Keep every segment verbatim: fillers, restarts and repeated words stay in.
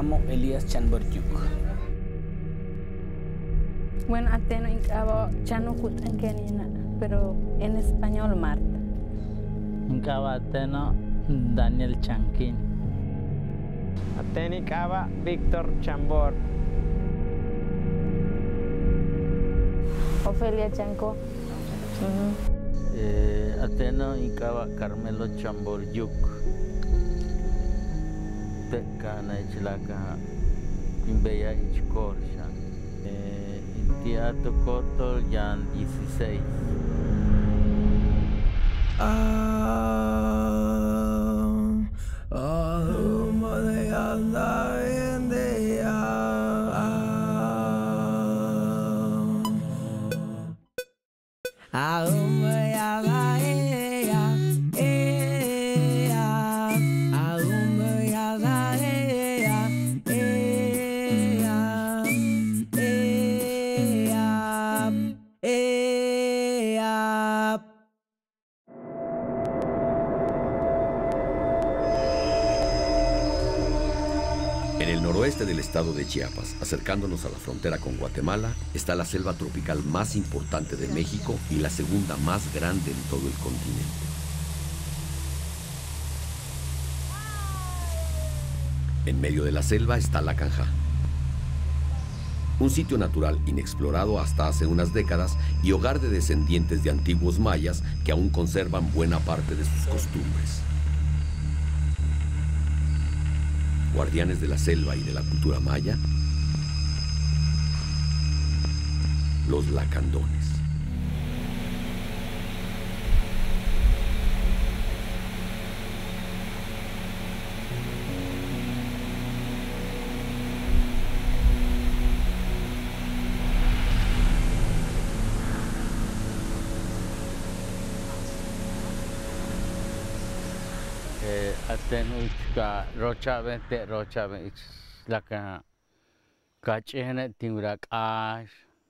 llamo Elías Chanborjuk. Bueno, ateno incabo chanukut enkenina, pero en español Marta. Incabo ateno Daniel Chanquín. Ateni incaba Víctor Chambor. Ofelia Chanco. Uh-huh. eh, ateno incaba Carmelo Chamborjuk. Tecana ichlaka imbeya ichkorsha. Eh, Teatro Coto Yan dieciséis. En el noroeste del estado de Chiapas, acercándonos a la frontera con Guatemala, está la selva tropical más importante de México y la segunda más grande en todo el continente. En medio de la selva está la Canja, un sitio natural inexplorado hasta hace unas décadas y hogar de descendientes de antiguos mayas que aún conservan buena parte de sus costumbres. Guardianes de la selva y de la cultura maya, los lacandones. Atenu ka rocha vente rocha vente laka kachene timrak ash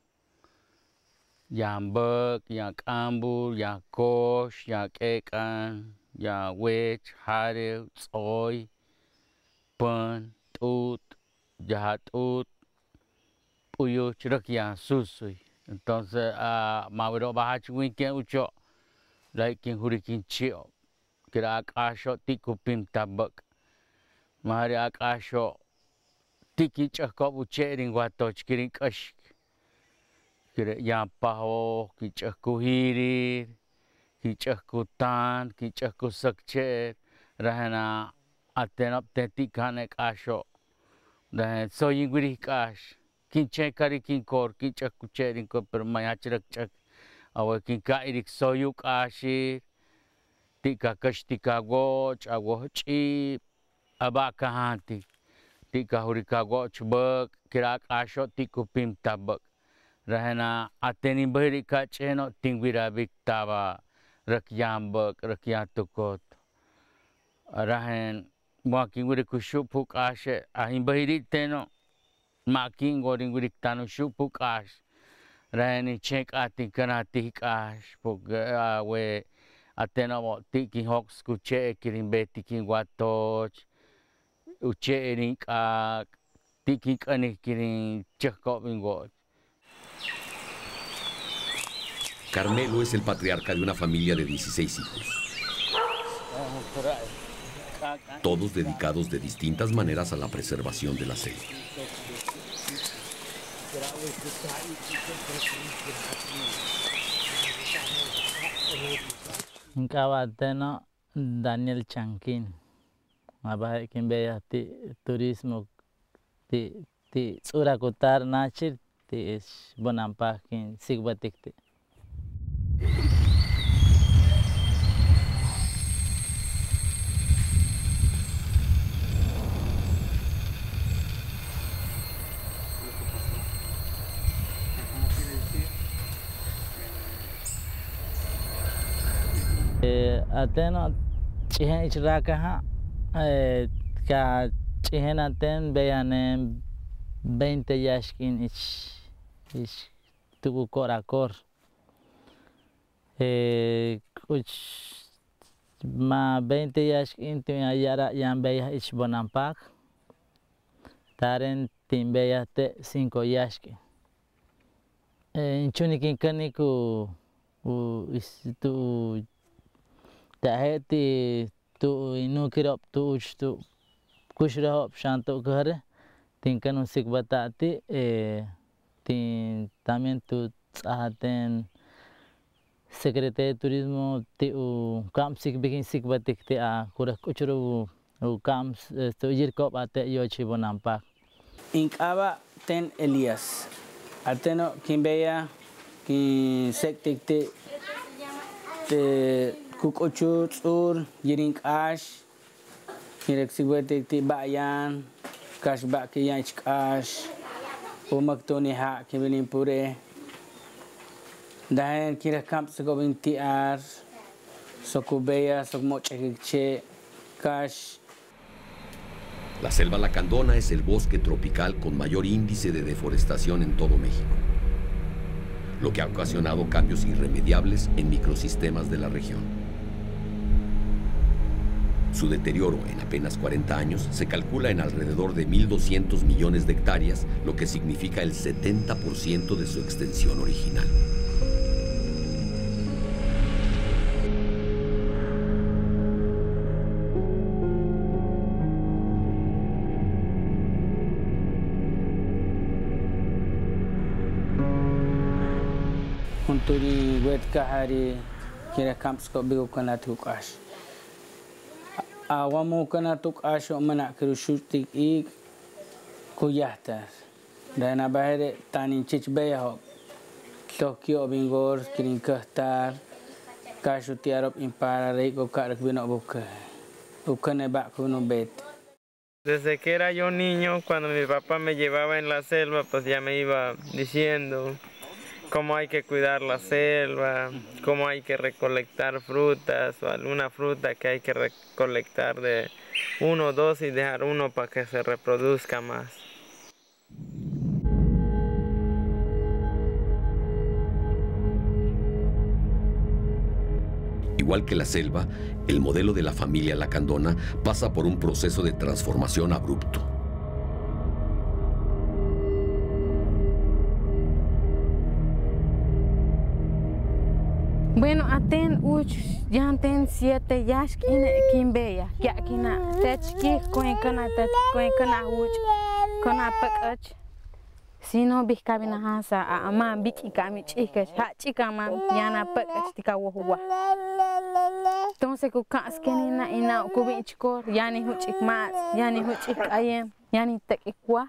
yambek yak ambul yak kosh yak ekan ya wech hare tsoy pan tut jahat ut puyo chrak ya susui. Entonces a mawiro bahach weekend ucho like kin hurikin chio kira akasho tiku pim tabak mari akasho tiki chakop ucherin watoch kirin kash kira yampaho kichaku hiri kichaku tan kichaku sakche rahana atenop tetikane kasho dan soyin guri kash kinche kari kinkor kichaku cherin ko per mayachrak chak awa kinkairik soyuk ashir tika kash tika goch awoch i abaka hanti tika hurika goch bak kirak asho tiku pim tabak rahana ateni bahiri ka cheno tingwira biktaba rakyam bak rakyatukot rahen making wiri kushupuk ashe ahin bahiri teno making goring wiri tanu shupuk ash rahani chek ati kanati ash puk we ateno tiki hox kuche kirin beti kin watoch uche ring a tiki kani kirin chekko bingo. Carmelo es el patriarca de una familia de dieciséis hijos, todos dedicados de distintas maneras a la preservación de la selva. Incaba ateno Daniel Chanquín. Abah kimbeya ti turismo ti ti tsura kutar nachir ti is bonampa kin sigbatik ti. Ateno chihen ichraka ha ka chihen aten beyanem veinte yashkin ich ich tuku korakor kuch ma veinte yashkin tu yara yan beya ich bonampak Taren timbeyate cinco yashki. Inchunikin kaniku u tu taheti tu inukirop tu tu kushrahop shanto kare tinkanu sikbatati eh tin también tu tsahaten Secretaría de Turismo ti u kamsik bikin sikbatik ti a kurak kuchuru u kams to yirkop ate yochi bonampak. Inkaba ten Elias. Ateno kimbeya ki sektik ti te kukuchu tsur yiring ash kirek sikbatik ti bayan kash bak ki yanch ash umak to ni ha kibilin pure dahen kira kamp sekobin ti ar sokubeya sokmochekche kash. La selva lacandona es el bosque tropical con mayor índice de deforestación en todo México, lo que ha ocasionado cambios irremediables en microsistemas de la región. Su deterioro en apenas cuarenta años se calcula en alrededor de mil doscientos millones de hectáreas, lo que significa el setenta por ciento de su extensión original. Unturi wet kahari kira kamps ko bigo kana tukash. Awamu kana tukash o mana kiru shutik ik kuyahtar. Dana bahare tani chich beya ho. Tokyo bingor kirin kahtar. Kashu tiarop impara reiko karak bino buka. Ukane bak kuno bet. Desde que era yo niño, cuando mi papá me llevaba en la selva, pues ya me iba diciendo cómo hay que cuidar la selva, cómo hay que recolectar frutas o alguna fruta que hay que recolectar de uno o dos y dejar uno para que se reproduzca más. Igual que la selva, el modelo de la familia lacandona pasa por un proceso de transformación abrupto. Bueno, aten uch yanten siete yash kine kimbeya kya kina techki koin kana tech koin kana uch kana pakach sino bihkabina hasa a ama biki kami chika ha chika ma yana pakach tika wohwa entonces ku kas kenina ina ku bichkor yani huchik mas yani huchik ayem yani tekikwa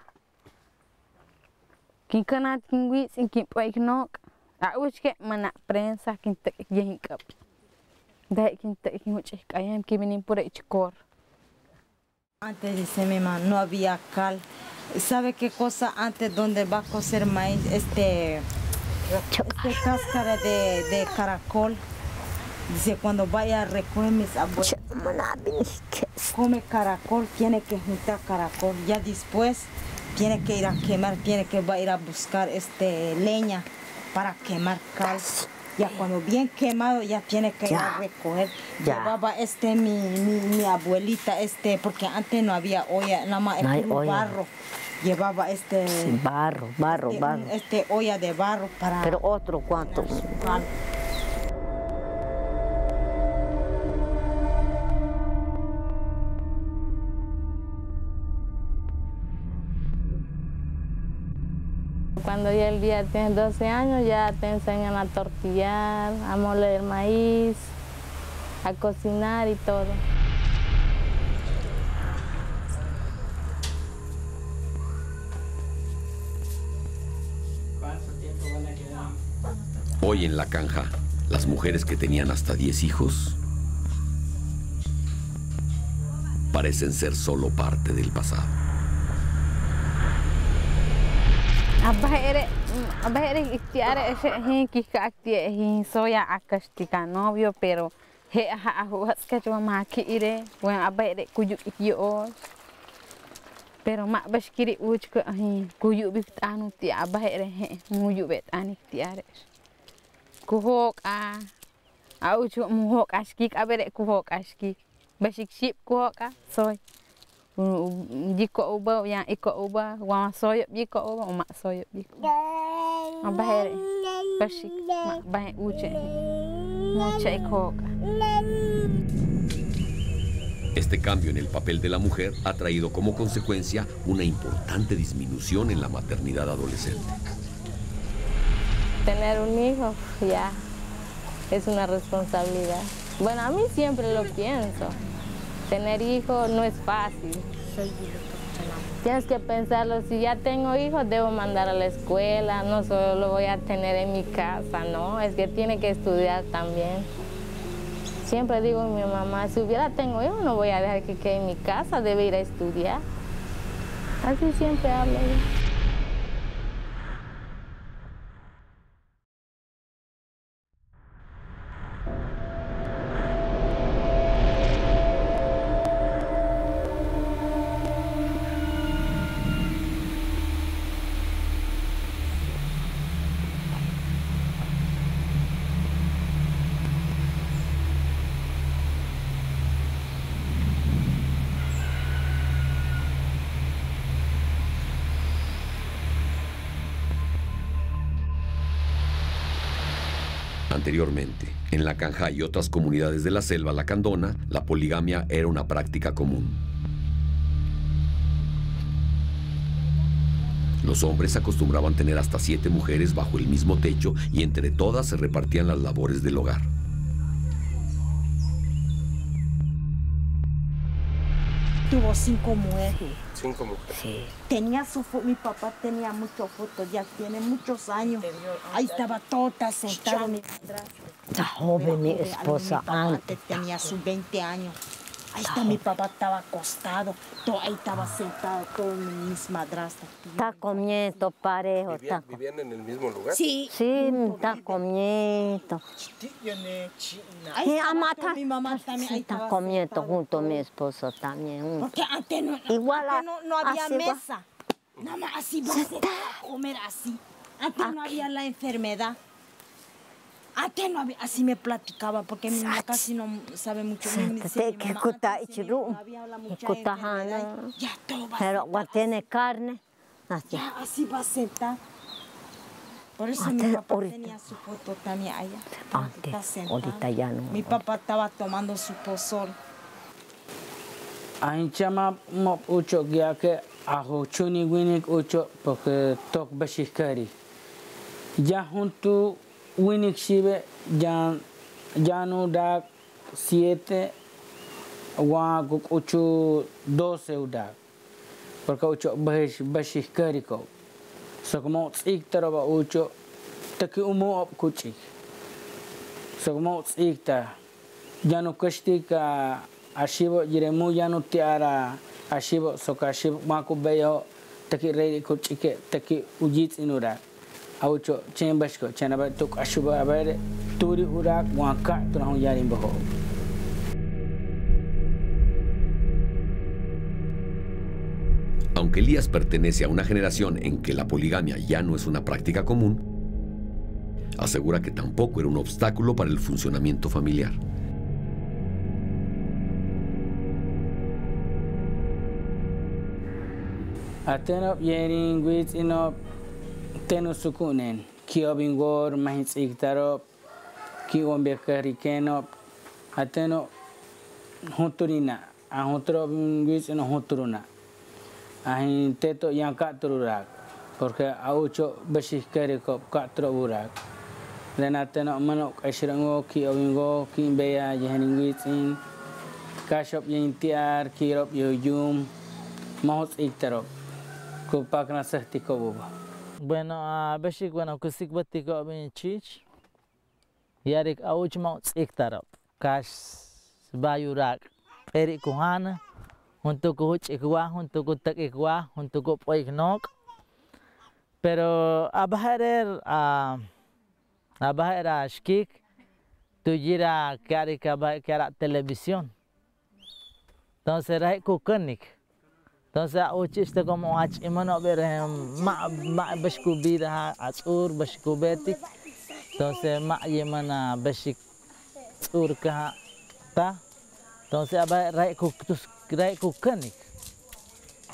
kin kana kingwi sin kin paiknok a uche mana prensa quinta yehinkap da quinta quinche ayam que vienen por echcor. Antes dice mi mamá no había cal. ¿Sabe qué cosa antes donde va a cocer maíz? Este, este cáscara de, de caracol. Dice cuando vaya a recoger mis abuelos, come caracol, tiene que juntar caracol. Ya después tiene que ir a quemar, tiene que va a ir a buscar este leña para quemar cal. Ya cuando bien quemado ya tiene que ir a recoger. Ya. Llevaba este mi, mi, mi abuelita, este, porque antes no había olla, nada más el no barro. Llevaba este sí, barro, barro, este, barro. Este olla de barro para. Pero otro cuánto. Cuando ya el día tienes doce años ya te enseñan a tortillar, a moler maíz, a cocinar y todo. Hoy en La Canja, las mujeres que tenían hasta diez hijos parecen ser solo parte del pasado. Abahire, abahire istiare ese hin kika aktie hin soya akastika novio pero he ha has que yo ma kire wen abahire kuyu ikyo pero ma bashkiri uch ko hin kuyu bitanu ti abahire he muyu betani tiare kuhok a auchu muhok ashkik abere kuhok ashkik bashik ship kuhok a soy jiko uba yang iko uba wang soyop jiko uba mak soyop jiko abah bashik mak bah uche mucha iko. Este cambio en el papel de la mujer ha traído como consecuencia una importante disminución en la maternidad adolescente. Tener un hijo ya es una responsabilidad. Bueno, a mí siempre lo pienso. Tener hijos no es fácil. Tienes que pensarlo, si ya tengo hijos, debo mandar a la escuela, no solo lo voy a tener en mi casa, no, es que tiene que estudiar también. Siempre digo a mi mamá, si hubiera tengo hijos, no voy a dejar que quede en mi casa, debe ir a estudiar. Así siempre hablo yo. Anteriormente, en la Canja y otras comunidades de la selva lacandona, la poligamia era una práctica común. Los hombres acostumbraban tener hasta siete mujeres bajo el mismo techo y entre todas se repartían las labores del hogar. Tuvo cinco mujeres. Cinco mujeres. Sí. Tenía su fo- mi papá tenía muchas fotos, ya tiene muchos años. Ahí estaba toda sentada mi madrastra. Está joven mi esposa Mi papá antes. tenía sus veinte años. Ahí está mi papá, estaba acostado, todo, ahí estaba sentado todos mis madrastras. Está comiendo parejo. ¿Vivían, Está, vivían en el mismo lugar? Sí. sí, está comiendo. Ahí Sí, estaba ama, todo, mi mamá también ahí está estaba comiendo sentado junto a todo. mi esposo también. Porque antes no, Igual antes a- no, no había así va. mesa. Nada más así vas a comer así. Antes no había la enfermedad. Antes no había, así me platicaba, porque mi mamá casi no sabe mucho. Mi- dice Te mi que mamá, cuta antes sí ichiru. no había la mucha Cuta enfermedad. hana. Ya todo va Pero a agua tiene carne. Así. Ya así va a sentar. Por eso Antes, mi papá ahorita. tenía su foto también allá. Antes, Está sentado. ahorita ya no. Mi papá estaba tomando su pozol. Ainchama mop ucho gya ke aho chuni winik ucho porque tok bashikari. Ya junto winik shibe jan janu dak siete wa guk ucho doce udak. Porque ucho bash bashikari ko. So como tsik taraba ucho taki umo op kuchik. So como tsik ta janu kashti ka ashibo jiremu janu tiara ashibo soka ashibo maku beyo taki reidi kuchike taki ujit inurak aucho chen bashko chen aba tuk ashibo abare turi urak waka turang yarin baho. Aunque Elías pertenece a una generación en que la poligamia ya no es una práctica común, asegura que tampoco era un obstáculo para el funcionamiento familiar. Atenop yerin gwit inop tenu sukunen kio bingor mahits iktarop ki ombe karikenop ateno huturina a hutro gwit ino huturuna ahin teto yang ka tururak porque aucho beshi karikop ka tururak dan ateno manok ashrango ki obingo ki beya jehanin gwit in kashop yin tiar kirop yojum mahot iktarop kupakna sehti kobuba. Bueno, a bashik bueno kusik bati ko bin chich. Yarik auch mau iktarap. Kas bayurak. Eri kuhana. Untuk ko huch ikwa, untuk ko tak ikwa, untuk ko poik nok. Pero abaharer a abaharer ashkik tujira kari kaba kara televisión. Entonces era kukanik. Entonces, uchiste como ach imano berem ma ma bashkubira azur bashkubetik. Entonces, ma yemana bashik azur ka ta. Entonces, aba rai kukus rai kukanik.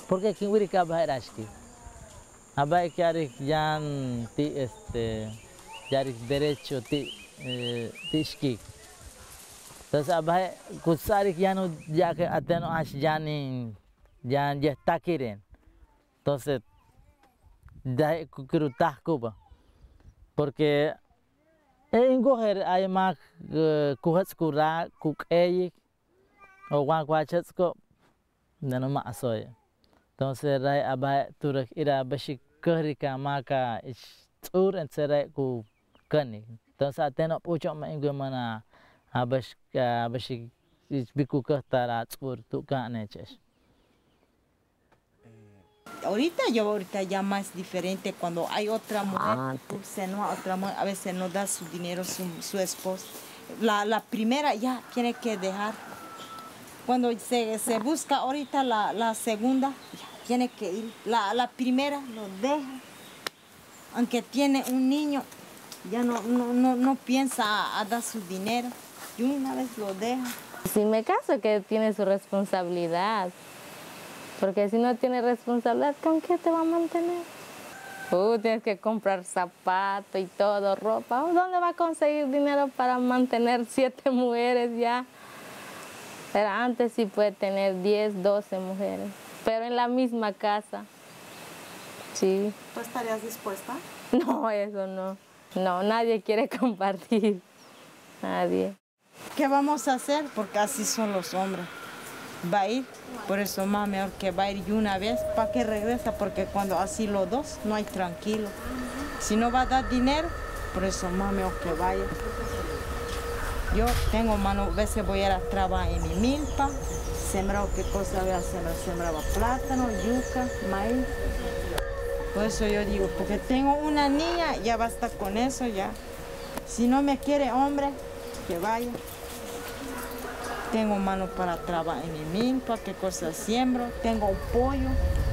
porque quien huiri ka bae rashki. Abai que arik yan ti este yarik derecho ti eh, ti shki. Entonces abai kusarik yanu ya que ateno ash yani yan ya está quieren. Entonces da kurutas kuba. Porque en coger hay más kuhats kura kuk eyik o wan kwachats ko no más soy. Entonces rai abai turak ira bashik kerika maka is tur en serai ku kani. Entonces ateno pucho ma ingo mana abash abashik is biku kertara tur tu kaneches. Ahorita yo ahorita ya más diferente cuando hay otra mujer, Ah, se no otra mujer, a veces no da su dinero su, su esposo. La, la primera ya tiene que dejar. Cuando se, se busca ahorita la, la segunda, ya tiene que ir. La, la primera lo deja. Aunque tiene un niño, ya no, no, no, no piensa a, a dar su dinero. Y una vez lo deja. Si me caso, que tiene su responsabilidad. Porque si no tiene responsabilidad, ¿con qué te va a mantener? Uh, tienes que comprar zapatos y todo, ropa. ¿Dónde va a conseguir dinero para mantener siete mujeres ya? Pero antes sí puede tener diez, doce mujeres, pero en la misma casa. Sí. ¿Tú estarías dispuesta? No, eso no. No, nadie quiere compartir. Nadie. ¿Qué vamos a hacer? Porque así son los hombres. Va a ir, por eso más mejor que va a ir y una vez para que regresa, porque cuando así los dos no hay tranquilo. Si no va a dar dinero, por eso más mejor que vaya. Yo tengo mano, a veces voy a ir a trabajar en mi milpa, sembrado qué cosa voy a sembrar, sembraba plátano, yuca, maíz. Por eso yo digo, porque tengo una niña, ya basta con eso ya. Si no me quiere hombre, que vaya. Tengo mano para trabajar en mi milpa, qué cosas siembro, tengo un pollo.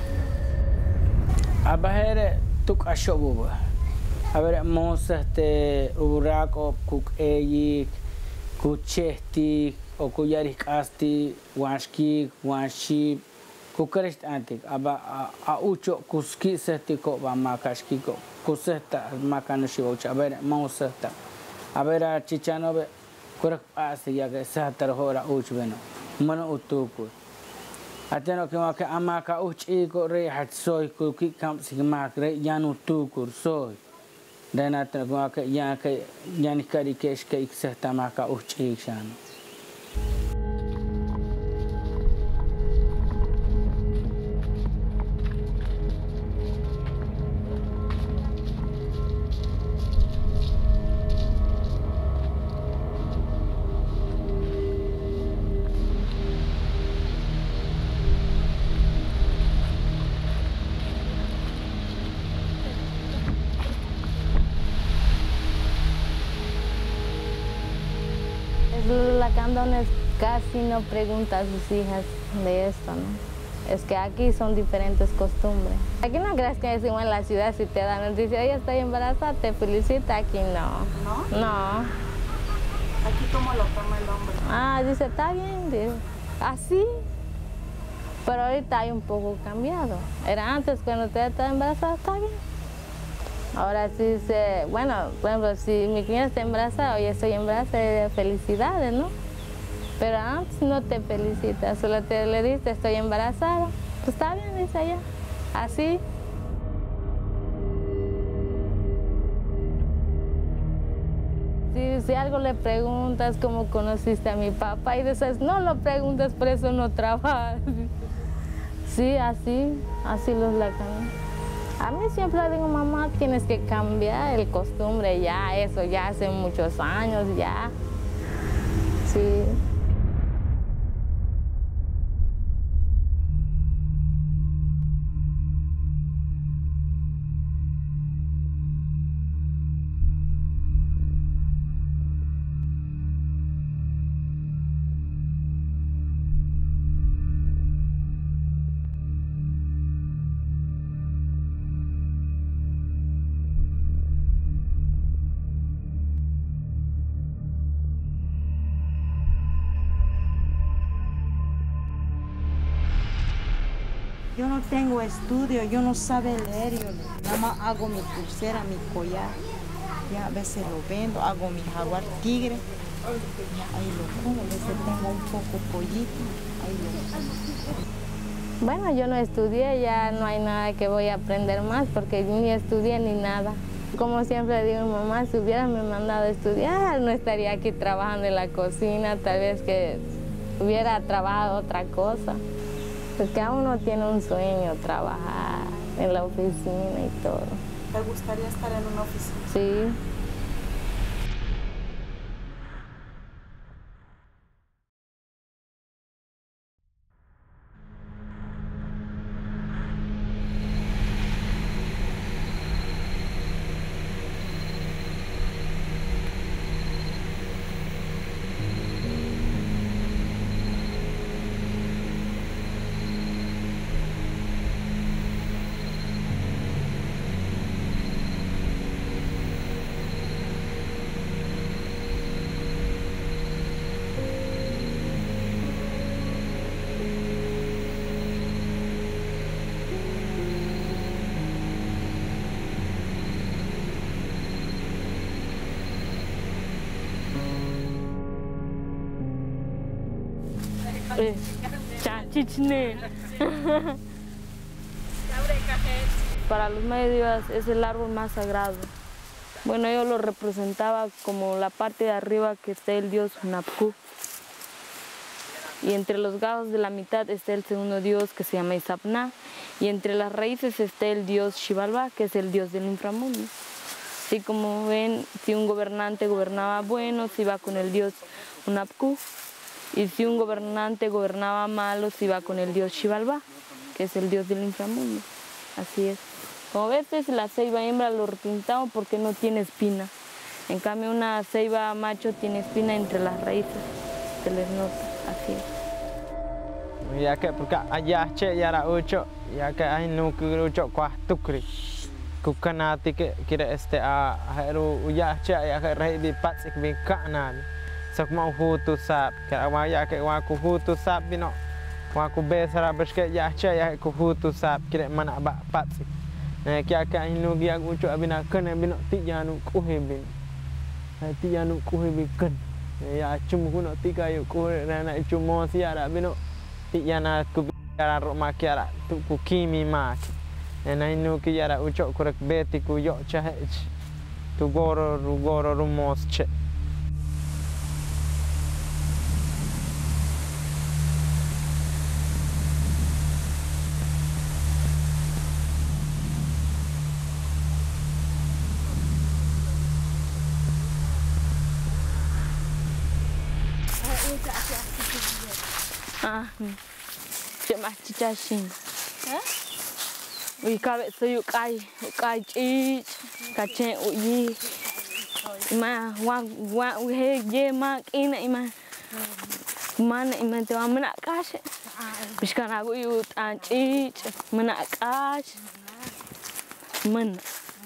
Abahere tuk ashobuba. A ver, mosas te urako kuk eyik, kuchesti, o kuyarik asti, wanshki, wanship, kukarist antik. Aba a ucho kuski sehti ko ba makashki ko kusehta makanushi ucha. A ver, mosas ta. A ver, chichanobe. Kurak pasti ya ke satar hora uch beno mana utuku ateno ke maka amaka uch iko re hat soy ku ki kam sigmak re yan utukur soy dan ateno ke maka ya ke yan kari kesh ke iksehta maka uch ikshan. La candones casi no pregunta a sus hijas de esto, ¿no? Es que aquí son diferentes costumbres. Aquí no crees que decimos en la ciudad si te dan noticia, ella está embarazada, te felicita, aquí no. ¿No? No. ¿Aquí cómo lo toma el hombre? Ah, dice, está bien, dice, así. Pero ahorita hay un poco cambiado. Era antes cuando usted estaba embarazada, está bien. Ahora sí se, bueno, por ejemplo, si mi cliente está embarazada o yo estoy embarazada, felicidades, ¿no? Pero antes no te felicita, solo te le dice, estoy embarazada. Pues está bien, dice ella, así. Si, si algo le preguntas, ¿cómo conociste a mi papá? Y dices, no lo preguntes, por eso no trabajas. Sí, así, así los lacanos. A mí siempre le digo, mamá, tienes que cambiar el costumbre ya, eso ya hace muchos años ya. Sí. no tengo estudio, yo no sabe leer, yo nada más hago mi pulsera, mi collar. Ya a veces lo vendo, hago mi jaguar tigre. Ya, ahí lo como, a veces tengo un poco pollito, ahí lo como. Bueno, yo no estudié, ya no hay nada que voy a aprender más porque ni estudié ni nada. Como siempre digo a mi mamá, si hubieran me mandado a estudiar, no estaría aquí trabajando en la cocina, tal vez que hubiera trabajado otra cosa. Porque a uno tiene un sueño, trabajar en la oficina y todo. ¿Te gustaría estar en una oficina? Sí. Eh, Para los mayas es el árbol más sagrado. Bueno, yo lo representaba como la parte de arriba que está el dios Hunapku. Y entre los gajos de la mitad está el segundo dios que se llama Isapna. Y entre las raíces está el dios Xibalbá, que es el dios del inframundo. Así como ven, si un gobernante gobernaba bueno, se iba con el dios Hunapku. Y si un gobernante gobernaba malo, se iba con el dios Xibalbá, que es el dios del inframundo. Así es. Como ves, la ceiba hembra lo repintamos porque no tiene espina. En cambio, una ceiba macho tiene espina entre las raíces. Se les nota, así es. Ya que porque allá che ya era ocho, ya que hay no que ocho cuarto cri. Kukanati que quiere este a heru ya che ya que rei di patsik bi kanan. Sok mau hutu sap, que agua ya que agua ku hutu sap bino. Agua ku besara beske ya che ya ku hutu sap quiere mana ba patsik. Nah, kia kia inu dia ucuk abina ken abina tijanu kuhibin. Tijanu kuhibin ken. Ya cum kuno tiga yuk kuh na cumo siara abino tijana kubira roma kiara tu kukimi mak. Nah inu kiara ucuk kurek beti ku yok cahej. Tu goro goro rumos che. Ah, cek mah cicacing. Ui kabe soyu kai, kai cic, kacang uyi. Ima wa wa uhe je mak ina ima. Mana ima tu mana kas. Biskan aku yut an cic, mana kas. Men.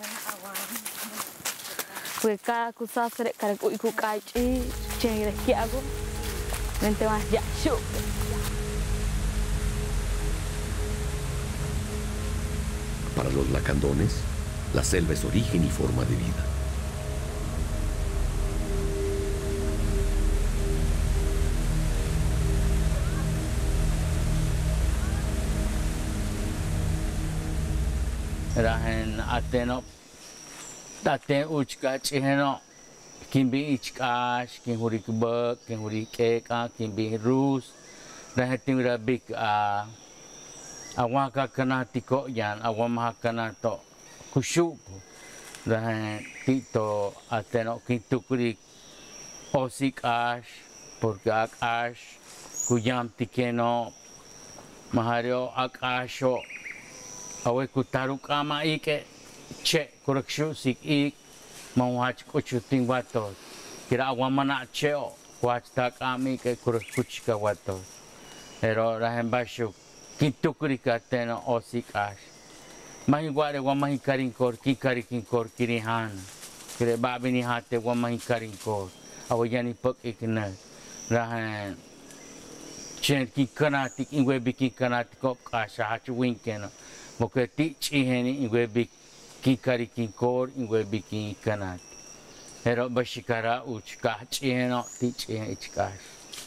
Kue ka aku sasrek karek ui ku kai cic, ceng reki aku. Nanti mas ya syuk. Para los lacandones, la selva es origen y forma de vida. Rahen ateno, taten uchka chiheno, kimbi ichkash, kimhuri kubek, kimhuri keka, kimbi rus, rahen timra big a. Awan ka kena tiko yan, awan maha kena to kusyuk. Dan tito ateno kintukuri osik ash, porque ak ash, kuyam tikeno, mahario ak asho, awe kutaruk ama ike, che kurekshu sik ik, mawach kuchuting wato. Kira awan mana cheo, wach tak ami ke kurekkuchka wato. Pero rahen basyuk. Kintukuri kateno osik ash. Mahi guare wa mahi karinkor, ki karikinkor kirihan. Kire babi ni hate wa mahi karinkor. Awa yani pek ikna. Rahan chen ki kanati ingwe biki kanati ko kasha hachu winkena moke ti chiheni ingwe biki kari kinkor ingwe biki kanati hero bashikara uchka chiheno ti chihen ichkash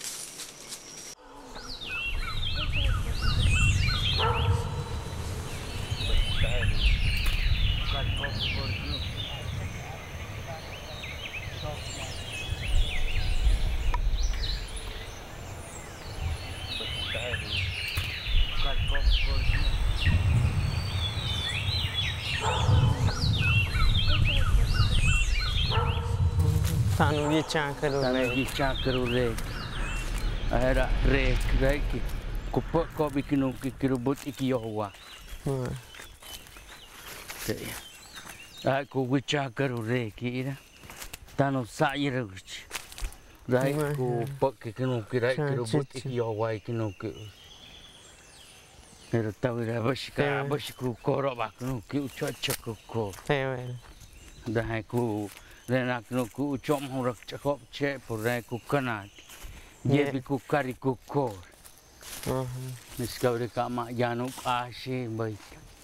Tanu gicha karu Tanu gicha karu rek. Ahera rek rek. Kupo ko bikinu kirubut iki yohwa. Kaya. Ah ko gicha karu rek ira. Tanu saira gicha. Rai ko pak kinu kirai kirubut iki yohwa ikinu ki. Pero tawira bashika bashiku koro baknu ki uchacha ko. Ewe. Dahai ku renak no ku chom horak chakop che pore ku kanat ye bi ku kari ku kor miskaure kama janu ashi bai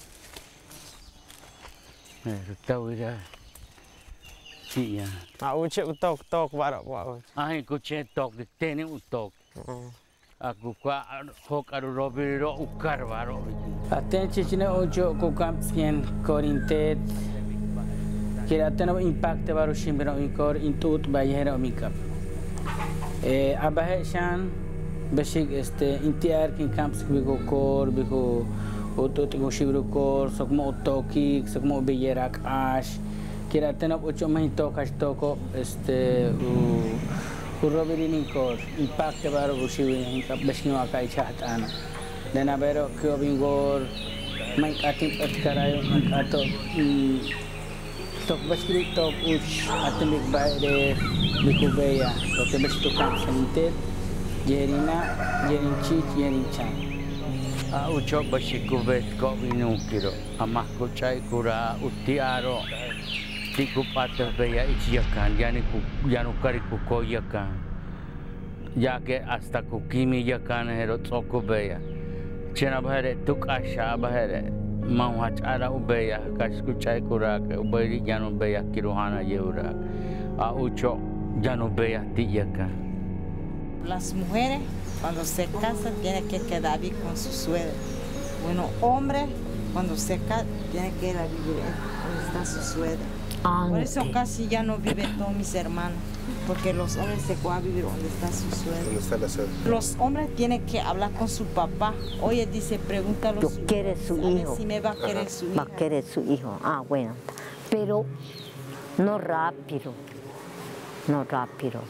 er tawira tia a uche utok tok bara wa ai ku che tok teni utok aku ka hok aru robiro ukar baro Atenci cine ojo ku kampien korintet kira tena impact baru shimbira ikor intut bayera omikap eh abahe shan bashik este intiar kin camps bigo kor bigo otot go shibru kor sokmo otoki sokmo beyerak ash kira tena ocho mai tokas toko este u urobiri kor impact baru shiwi inkap bashkin wakai chat ana dena bero kyo bingor mai katim atkarayo ato tok baskri tok uch atemik baire bikubeya tok bestu kan santet jerina jerin chi jerin chan a ucho bashikubet ko binu kiro amah ko chai kura utiaro tiku pata beya ichiyakan yani ku yanu kari ku ko yakan yake hasta ku kimi yakan hero tsoko beya chena bahare tuk asha bahare mau acara ubeya kasku chai kurak uberi jano beya kiruhana yeura a ucho jano beya tiyaka. Las mujeres cuando se casan tienen que quedar bien con su suegra. Bueno, hombre cuando se casa tiene que ir a vivir donde está su suegra. Por eso casi ya no viven todos mis hermanos, porque los hombres se van a vivir donde está su suegra. ¿Dónde está la suegra? Los hombres tienen que hablar con su papá. Oye, dice, pregúntalo Yo quiere su hijo. si me va a querer su hijo. Va a querer su hijo. Ah, bueno. Pero no rápido. No rápido.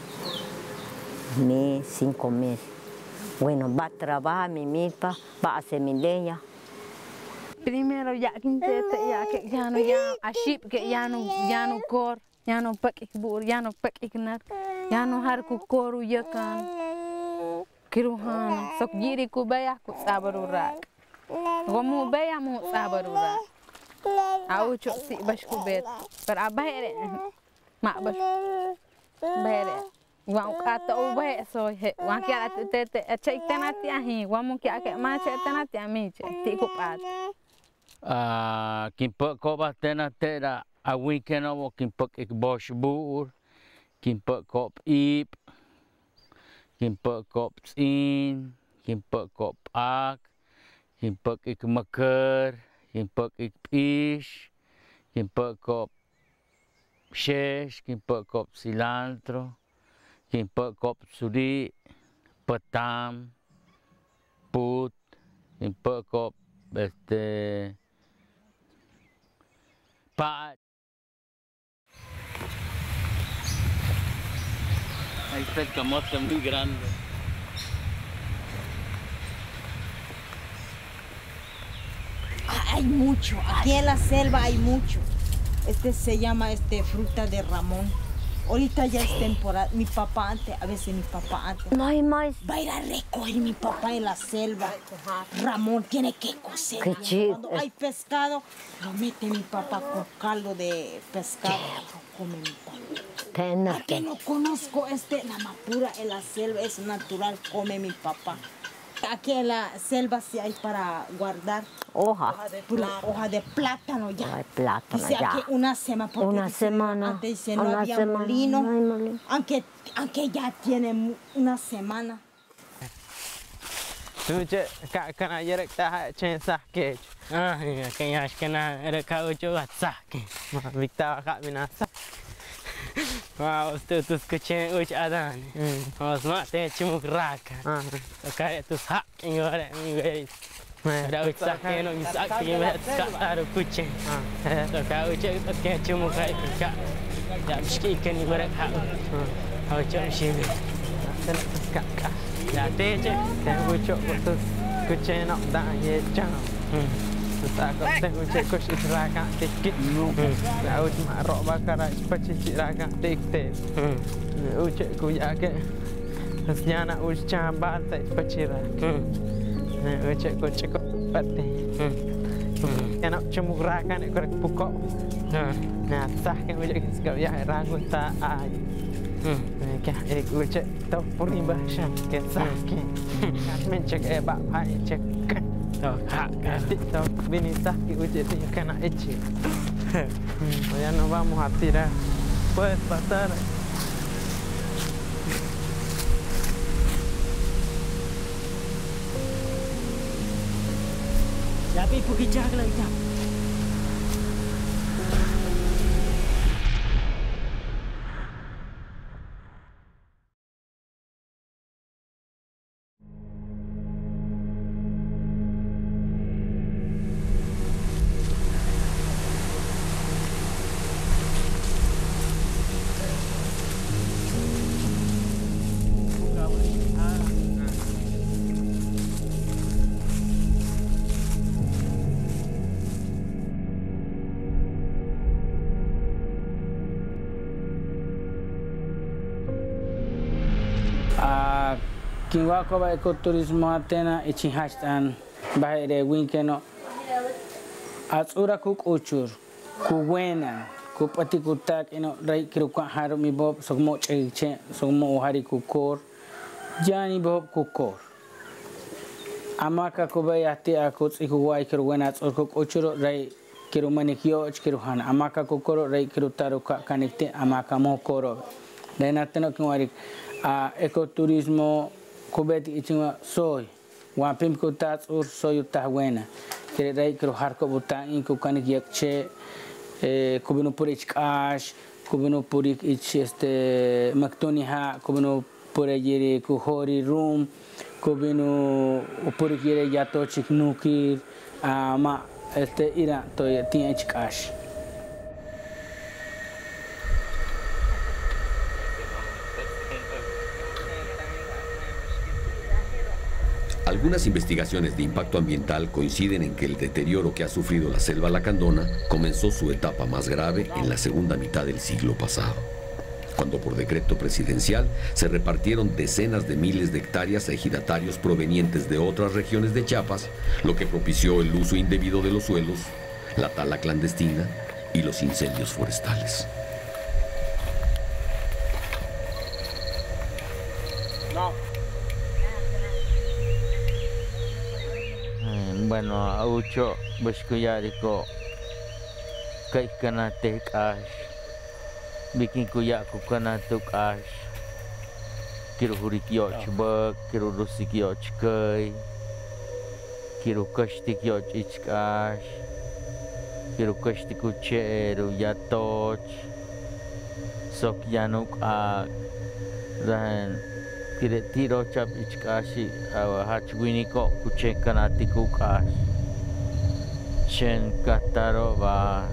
Mes, cinco meses. Bueno, va a trabajar mi milpa, va a hacer mi leña. Primero ya quintete ya que ya no ya aship que ya no ya no kor ya no pak ikbur ya no pak iknar ya no har ku koru yakan kiruhan sok jiri ku bayah ku sabarurak gomu bayah mu sabarurak au cok si bas ku bet per abah mak bas bere wa kata ubah so he wa kia tete cek tenati ahi wa mu kia ke ma cek tenati ami cek ti ku pat Ah, kimpa ko batena tera a weekend o kimpa ik bosh buur, kimpa kop ip, kimpa kop in, kimpa kop ak, kimpa ik maker, kimpa ik ish, kimpa kop shesh, kimpa kop cilantro, kimpa kop suri, patam, put, kimpa kop este Pat. Ahí está el camote muy grande. Hay mucho, aquí en la selva hay mucho. Este se llama este fruta de Ramón. Ahorita ya es temporada. Mi papá antes, a veces mi papá antes. No hay más. Va a ir a recoger mi papá en la selva. Ramón tiene que coser. Qué chido. Cuando hay pescado, lo mete mi papá con caldo de pescado. Lo come mi papá. Pena. Porque no conozco este, la mapura en la selva, es natural, come mi papá. Aquí en la selva sí hay para guardar. Hoja. Pura hoja de plátano ya. Hoja de plátano Dice ya. aquí una semana. Porque Una dice, semana. Antes dice no Una había semana, molino. no hay molino. Aunque, aunque ya tiene mu- una semana. Tu je kak kana jerek tah chen sah ke. Ah, kan yash kana ada kau jo sah ke. Ma vikta kak binasa. Wow, tu tu kuchen uch adan. Oh, smart te chumuk raka. Ah, kayak tu hak ingore ingore. Ada uch sah ke no misak ke met kak taru kuchen. Ah, tu kau uch ke chumuk kai kak. Ya miski kan ingore hak. Ah, uch shimi. Kan kak kak. Ya te je, te ucok tu kucing nak dah ye jam. Hmm. Tak kau te ucok kus istirahat tikit. Hmm. Ya ucok marok bakar cepat cicit raga tikit. Hmm. Ucok ku ya ke. Hasnya nak ucok cabar tak cepat cirah. Hmm. Ucok ku cukup pati. Hmm. Ya nak cemuk raga nak korek pukok. Nah, sah kan ucok sekap ya ragu tak ai. Hmm. Kaya ek ucap tau puri bahasa ke sakit. Men cek eh bak pai cek kan. Tau hak katik tau bini sakit ucap ni kena ecik. Hmm. Ya no vamos a tirar. Puedes pasar. Ya pi pergi jaga lagi jap. Kingwa ko ba ekoturismo atena ichihashtan bahire winkeno atsura kuk uchur ku wena ku pati ku tak ino rai kiru ka haru mi bob sogmo cheche sogmo hari ku kor jani bob ku kor amaka ko ba yati aku tsiku wai kiru wena atsur kuk uchur rai kiru manikyo kiru hana amaka ku koro rai kiru taru ka kanikte amaka mo koro dai nateno kingwari a ekoturismo kubeti ichingwa soy wampim ko tats ur soy utahwena kire dai kro harko buta in ko kanik yakche kubino purich kash kubino purik ich este maktoni ha kubino pure yere ku hori room kubino purik yere yato chiknukir ama este ira to tin ich kash. Algunas investigaciones de impacto ambiental coinciden en que el deterioro que ha sufrido la selva lacandona comenzó su etapa más grave en la segunda mitad del siglo pasado, cuando por decreto presidencial se repartieron decenas de miles de hectáreas a ejidatarios provenientes de otras regiones de Chiapas, lo que propició el uso indebido de los suelos, la tala clandestina y los incendios forestales. No. Bueno, aucho beskuyariko kay kanate ash bikin kuya ku kanatuk ash kiru hurikyo chbak kiru rusikyo chkay kiru kashtikyo ichkash kiru kashtiku cheru yatoch sok yanuk a dan kire tiro chap ichkashi awa hachwiniko kuche kanatiku kash chen kataro va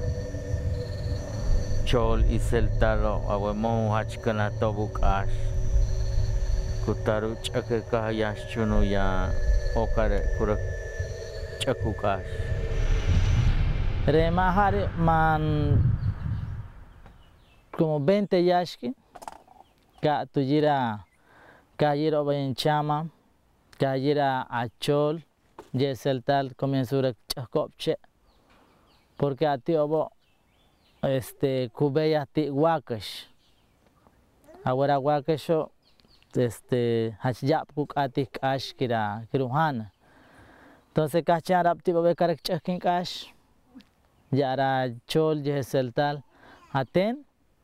chol iseltaro awa mo hachkanato bukash kutaru chake kahayash chuno ya okare kura chakukash remahari man como veinte yashki, ka tuyira kayira obayen chama, kayira achol, yesel tal comienzo a chacopche, porque a ti obo este cubeya ti wakash, ahora wakasho este hachyap kuk ati kash kira kiruhana, entonces kachara ti obe karak chakin kash, yara chol yesel tal, aten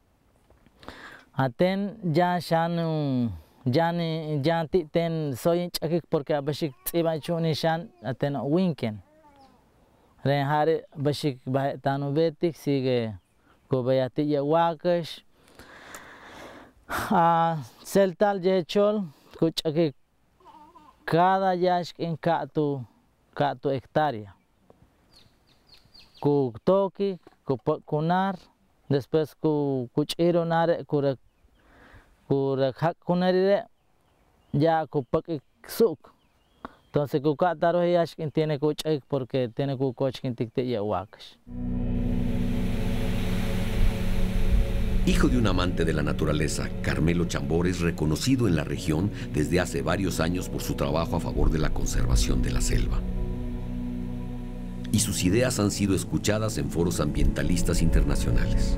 Aten ya shanu yani yanti ten soy chakik porque abashik tsiba chuni shan aten winken. Ren hare bashik bahe tanu betik sigue kobayati ya wakash. A seltal je chol kuchakik cada yashk en katu katu hectárea. Ku toki ku kunar después ku kuchiro nare kurak kurak hak kunarire ya ku pak suk entonces ku kataro yash tiene kuchik porque tiene ku coch kintikte ya wakash. Hijo de un amante de la naturaleza, Carmelo Chambor es reconocido en la región desde hace varios años por su trabajo a favor de la conservación de la selva. Y sus ideas han sido escuchadas en foros ambientalistas internacionales.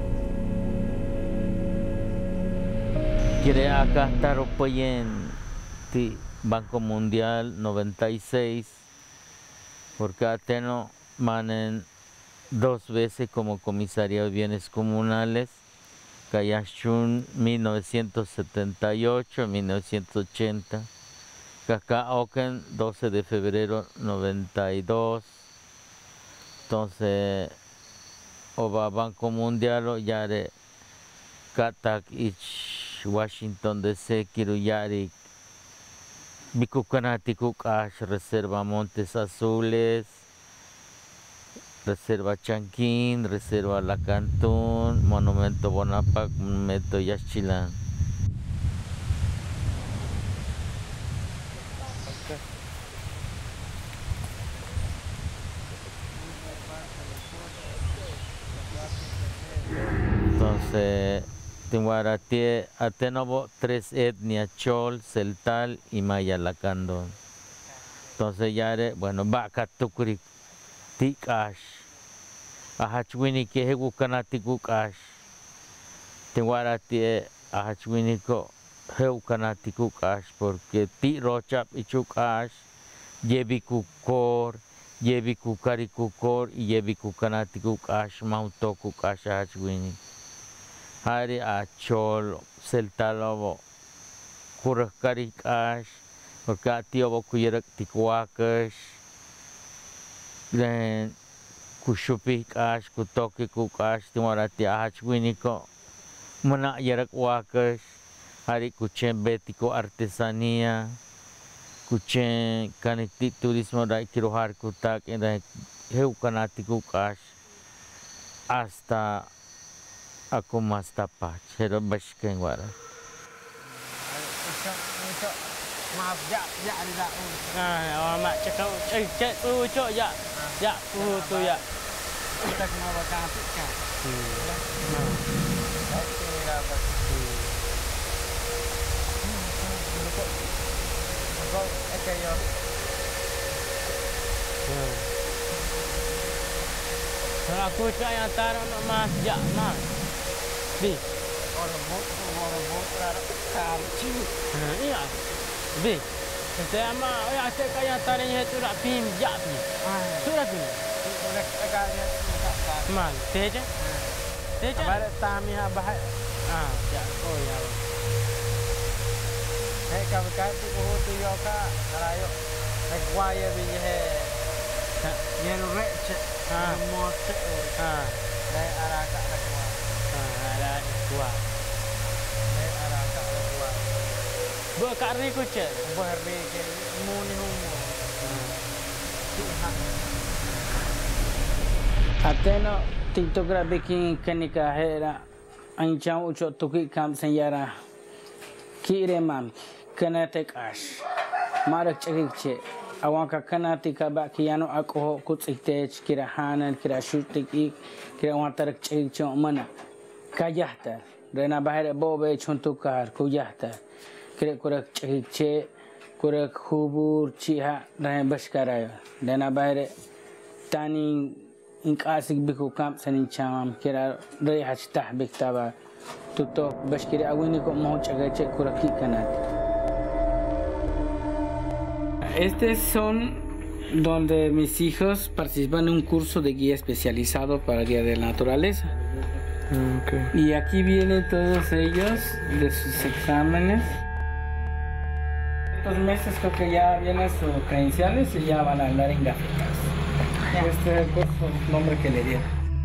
Quiere acá estar hoy en el Banco Mundial noventa y seis, porque ateno manen dos veces como comisario de bienes comunales, Kayashun mil novecientos setenta y ocho, mil novecientos ochenta, Kaka Oken doce de febrero noventa y dos. Entonces, Oba Banco Mundial ya de Katak ich Washington D C Kiruyari Bikukanatiku Ash Reserva Montes Azules, Reserva Chanquín, Reserva La Cantún, Monumento Bonaparte, Monumento Yaxchilán. Entonces, Tinguarati, Atenobo, tres etnias, Chol, Celtal y Maya Lacandón. Entonces, ya, bueno, Baka Tukuri, Tikash, Ahachwini, que es Gukanati Kukash. Tinguarati, Ahachwini, ko Heukanati Kukash, porque Ti Rochap y Chukash, Yebi Kukor, Yebi Kukari Kukor y Yebi Kukanati Kukash, Mauto Kukash, Ahachwini. Hari achol seltalobo kurakkarikash porque atiobo kuyerak tikwakash then kushupikash kutoki kukash timorati ahachwiniko mana yerak wakash hari kuchen betiko artesanía kuchen kaniti turismo da kirohar kutak en heukanati kukash hasta aku mas tapat, pero basken wala. Maaf ya, ya ada. Ah, mak cakap, eh, cak tu cok ya, ya tu tu ya. Kita kena baca kan. Hmm. Okey dah bas. Kau okey yo. Hmm. Kalau aku cak yang taruh nak mas jak mas. Bi. Orang lembut, orang lembut, orang kacau. Ha, iya. Bi. Saya ama, ya saya kaya taringnya itu nak pim jak bi. Sudah tu. Sudah agaknya tak. Mal, teja. Teja. Barat tami ha bahai. Ah, ya. Oh ya. Hei kau kata tu tu yo ka, karayo. Hei kuaya bi he. Yang rich. Ah, mau cek. Ah, hei araka nak kuah. Ada kuah. Ini ada kat kuah. Berkari kucing. Berkari ke muni humu. Ateno TikTok bikin kenika hera anjam ucok tuki kam senyara kire mam kena tek ash marak cekik ce awang ka kena tika ba kiano aku kut ikte kira hanan kira syutik ik kira awang tarak cekik ce mana Kayahtar, Rena Bahare Bobe Chuntukar, Kuyahtar, Krek Kurak Che, Kurak Hubur, Chiha, Ren Bashkaraya, Rena Bahare Tani Inkasik Biku Camps and in Cham, Kira Rehach Biktaba, Tuto Bashkiri Awiniko Mochagache Kuraki Kanat. Estos son donde mis hijos participan en un curso de guía especializado para guía de la naturaleza. Okay. Y aquí vienen todos ellos de sus exámenes. Estos meses creo que ya vienen sus credenciales y ya van a andar en gráficas. Este es el curso, el nombre que le dieron.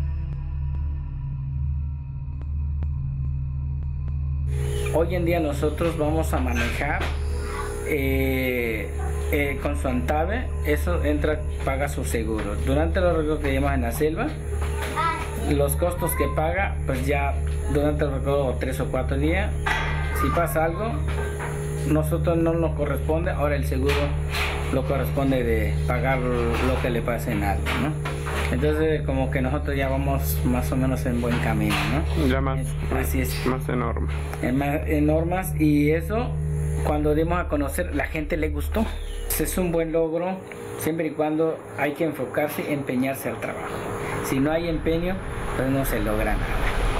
Hoy en día nosotros vamos a manejar eh, eh, con su ANTAVE, eso entra, paga su seguro. Durante los recorridos que llevamos en la selva, los costos que paga, pues ya durante el recorrido tres o cuatro días, si pasa algo, nosotros no nos corresponde, ahora el seguro lo corresponde de pagar lo que le pase en algo, ¿no? Entonces como que nosotros ya vamos más o menos en buen camino, ¿no? Ya más, Así es. más en normas. En, más, en normas, y eso cuando dimos a conocer la gente le gustó. Es un buen logro siempre y cuando hay que enfocarse y empeñarse al trabajo. Si no hay empeño, pues no se logra nada.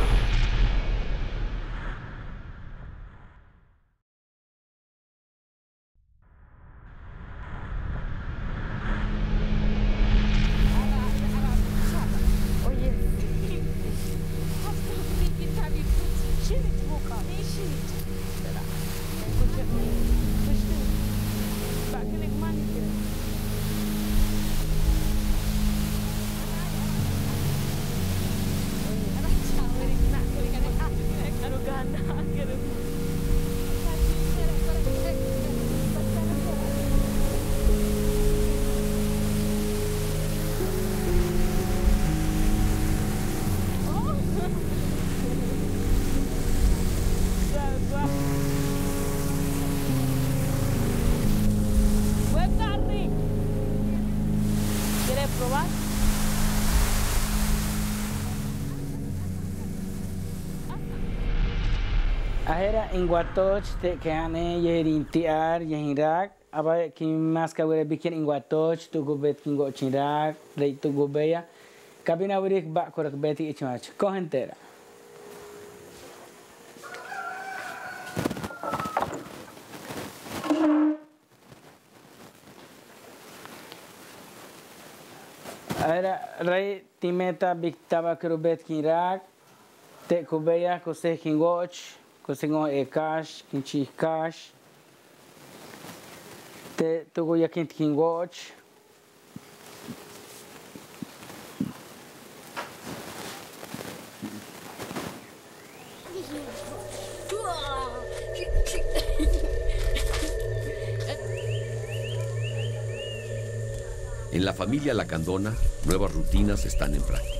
Ahera in Guatoch te kane yerin tiar yehirak aba kim mas ka were bikin in Guatoch tu gubet kin go chirak rei tu gubeya kabina wirik ba korak beti ichmach ko entera. Ahera rei timeta biktaba krubet kin rak te kubeya kose kin goch Kosingo e cash, kinchi cash. Te tugo ya kint kingoch. En la familia Lacandona, nuevas rutinas están en práctica.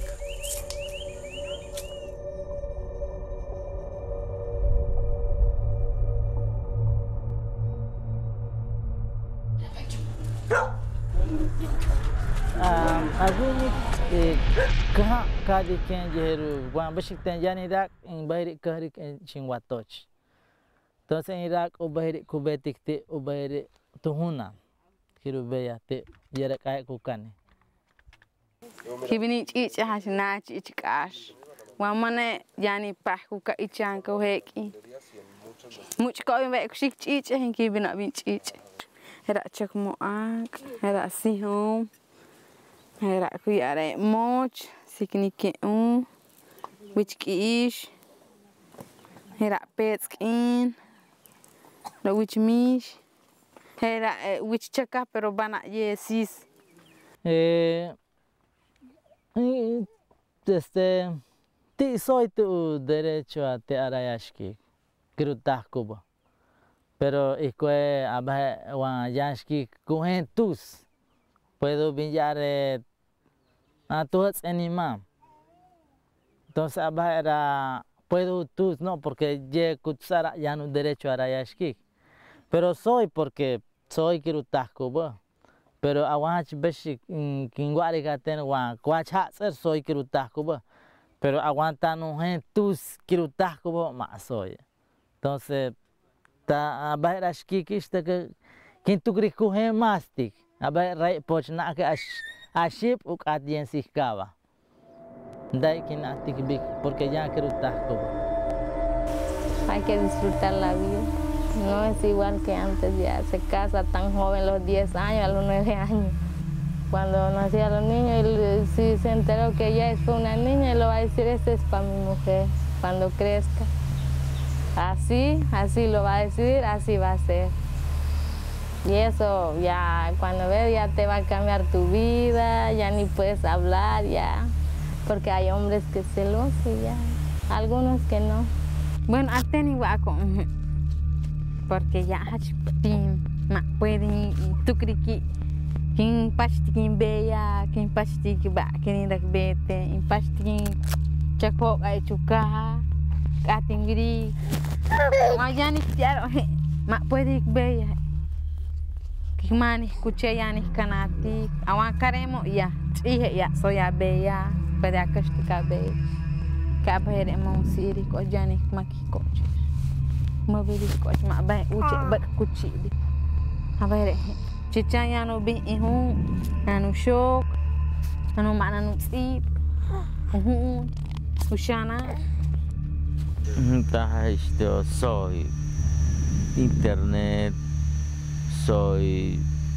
Kah kadi ken jeru wan bashik ten yan Irak in bahiri kahrik en chingwatoch. Entonces en Irak o bahiri kubetik te o bahiri tuhuna kiru beya te yere kai kukani. Kibini ich hash nach ich kash. Wan mane yani pah kuka ichan ko heki. Much ko be kushik ich en kibina bin ich. Era chak moak, era sihom. Era kuyare moch, siknike un, wichkish, era petskin, la wichmish, era wichchaka pero bana yesis. Eh, este, ti soy tu derecho a te arayashki, kirutah kuba, pero ikwe abahe wan yashki kuhen tus, puedo billar a todos en imam. Entonces abah era puedo tú no porque ye kutsara ya no derecho a rayashki. Pero soy porque soy kirutahko, pero awach beshik kingwari gaten wa kwach hatser soy kirutahko. pero aguantan un gen tus kirutas como más hoy. Entonces, ta abahir ashkikish ta que quien tu griku gen mastik, abahir rai poch na que ash aship uk adien sikava. Dai quien atik big porque ya kirutas como. Hay que disfrutar la vida. No es igual que antes, ya se casa tan joven, los diez años, a los nueve años. Cuando nacían los niños, y si se enteró que ya fue una niña, él lo va a decir, este es para mi mujer, cuando crezca. Así, así lo va a decir, así va a ser. Y eso ya, cuando ves, ya te va a cambiar tu vida, ya ni puedes hablar, ya. Porque hay hombres que celosos, ya. Algunos que no. Bueno, hasta ni guaco. Porque ya tim mak puede tu kriki kin pasti kin beya kin pasti ki ba kin dak bete in pasti kin chako ai chuka katingri majani tiaro mak puede beya kimani kuche yani kanati awan karemo ya ihe ya soya beya pada kastika be ka bayre mon siri ko jani makiko mabili coach ma bay uche bak kuchi di abere chicha ya no bi ihu anu shok anu mana nu sip uhu ushana Esto soy internet, soy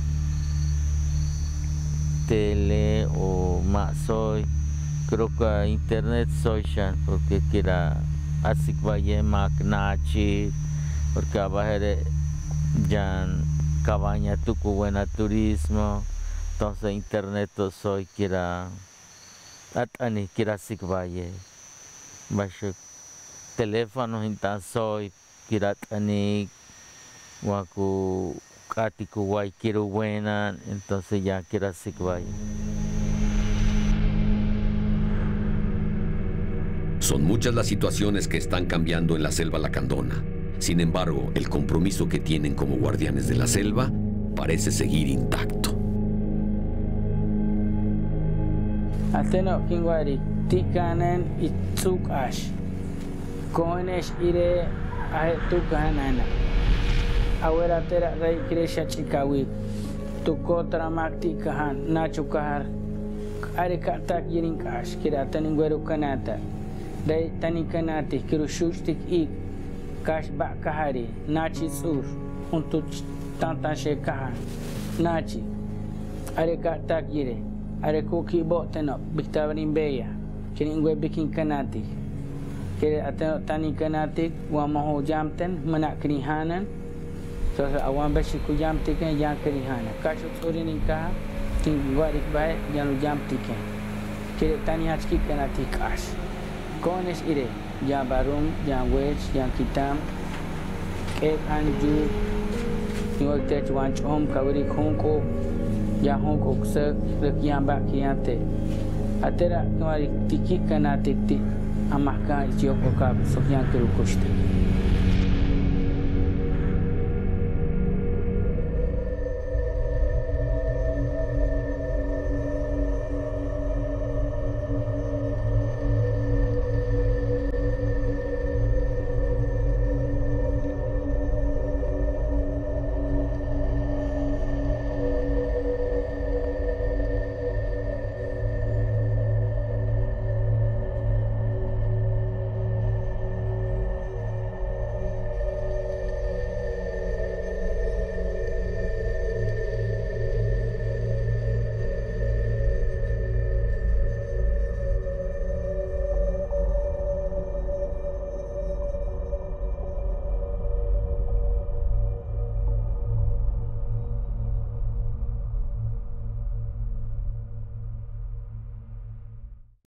tele o más soy creo que internet soy ya porque quiera así que vaya magnachi porque abajo ya cabaña tucu buena turismo entonces internet soy quiera atani quiera así que vaya vaya teléfono intan soy quiera atani waku katiku guay quiero buena entonces ya quiera así que vaya. Son muchas las situaciones que están cambiando en la selva lacandona. Sin embargo, el compromiso que tienen como guardianes de la selva parece seguir intacto. Ateno kingwari tikanen itzuk ash. Konesh ire ahe tukanana. Awera tera rei kresha chikawi. Tukotra makti kahan nachukar. Are katak yiring ash kira taningweru kanata. Dai tani kanati kiru shustik ik kash ba kahari nachi sur untuk tantan shekahan nachi are ka takire are koki bo tenop biktawarin beya kini ngwe bikin kanati kire ateno tani kanati wa maho jamten manak krihanan so awan bashi ku jamtiken yang krihana kashu sorin ka ting warik bae yang jamtiken kire tani hachki kanati kash Kones ire, yang barum, yang wech, yang kitam, kek anju, yang waktu cuan com kawiri hongko, yang hongko ksek, rekian bak kiante. Atera kemari tiki kana titi, amahkan isiok okap, sok yang kerukusti.